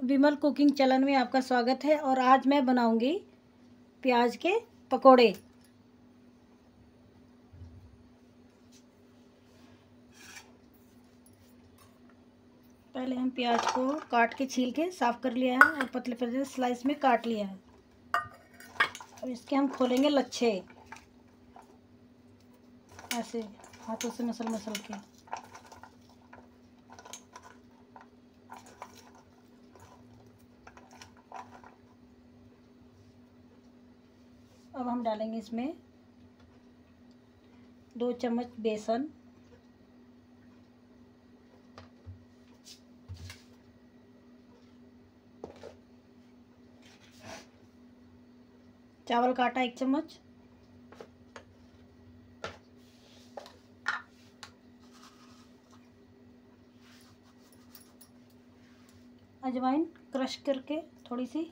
विमल cooking channel में आपका स्वागत है। और आज मैं बनाऊंगी प्याज के पकोड़े। पहले हम प्याज को काट के छील के साफ कर लिया है और पतले पतले स्लाइस में काट लिया है। अब इसके हम खोलेंगे लच्छे, ऐसे हाथों से मसल मसल के। अब हम डालेंगे इसमें 2 चम्मच बेसन, चावल का आटा 1 चम्मच, अजवाइन क्रश करके थोड़ी सी,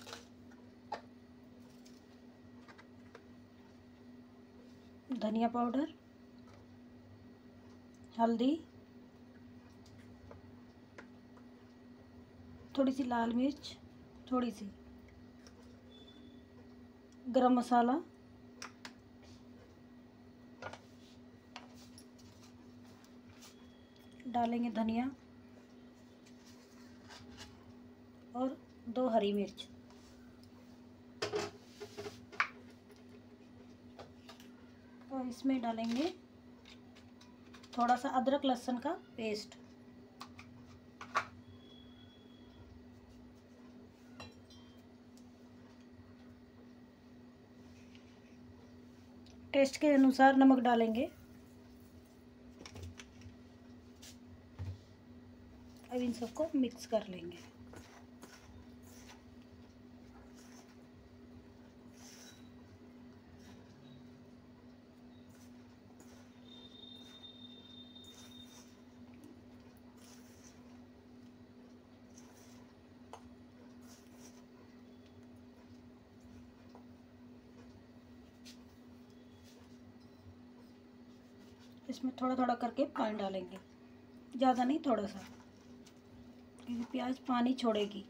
धनिया पाउडर, हल्दी, थोड़ी सी लाल मिर्च, थोड़ी सी गरम मसाला, डालेंगे धनिया और 2 हरी मिर्च। और इसमें डालेंगे थोड़ा सा अदरक लहसुन का पेस्ट। टेस्ट के अनुसार नमक डालेंगे। अब इन सबको मिक्स कर लेंगे। इसमें थोड़ा थोड़ा करके पानी डालेंगे, ज़्यादा नहीं, थोड़ा सा, क्योंकि प्याज पानी छोड़ेगी।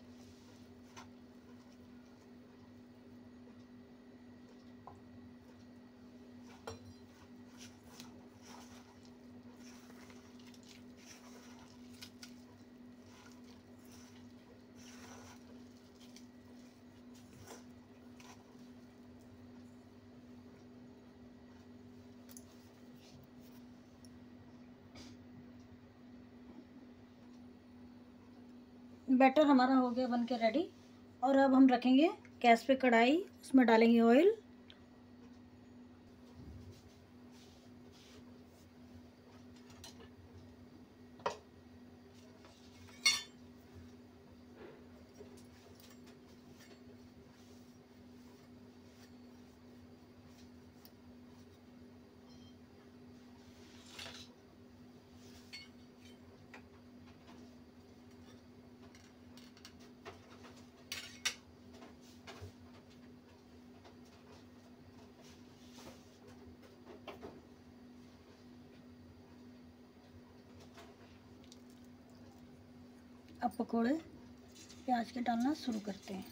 बैटर हमारा हो गया बन के रेडी। और अब हम रखेंगे गैस पे कढ़ाई, उसमें डालेंगे ऑयल। अब पकोड़े प्याज के डालना शुरू करते हैं।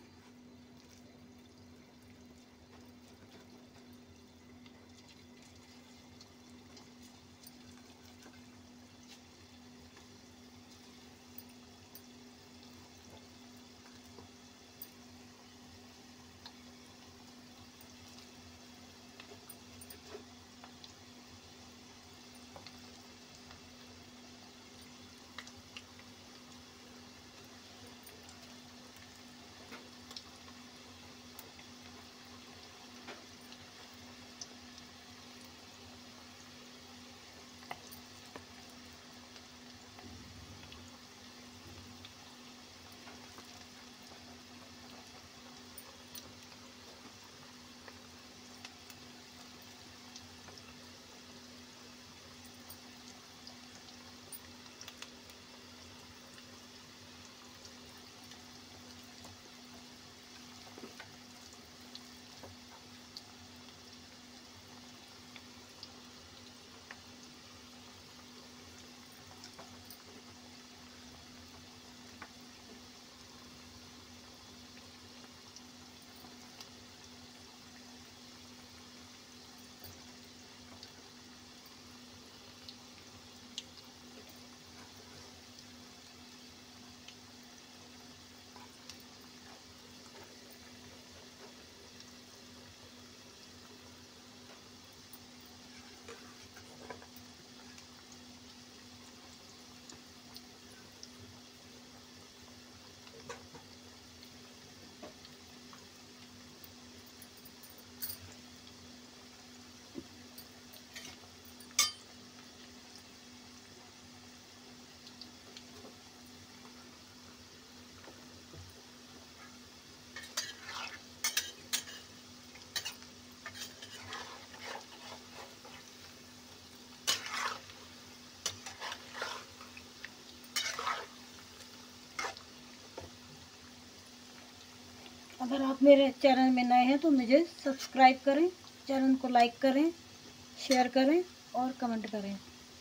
अगर आप मेरे चैनल में नए हैं तो मुझे सब्सक्राइब करें, चैनल को लाइक करें, शेयर करें और कमेंट करें।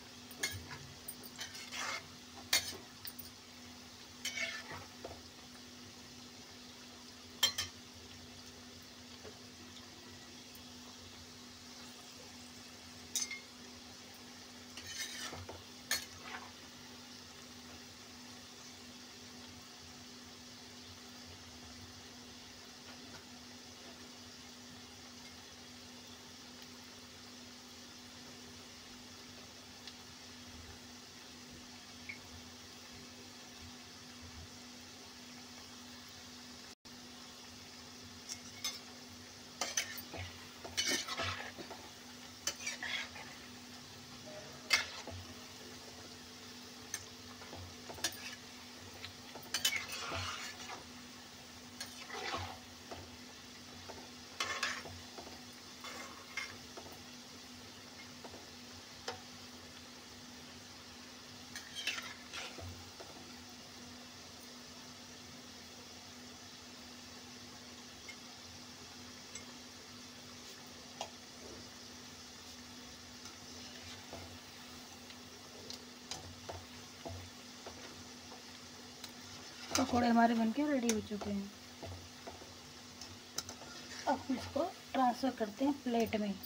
पकौड़े हमारे बनके रेडी हो चुके हैं। अब इसको ट्रांसफ़र करते हैं प्लेट में।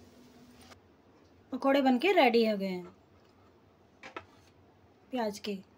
पकौड़े बनके रेडी हो गए हैं प्याज के।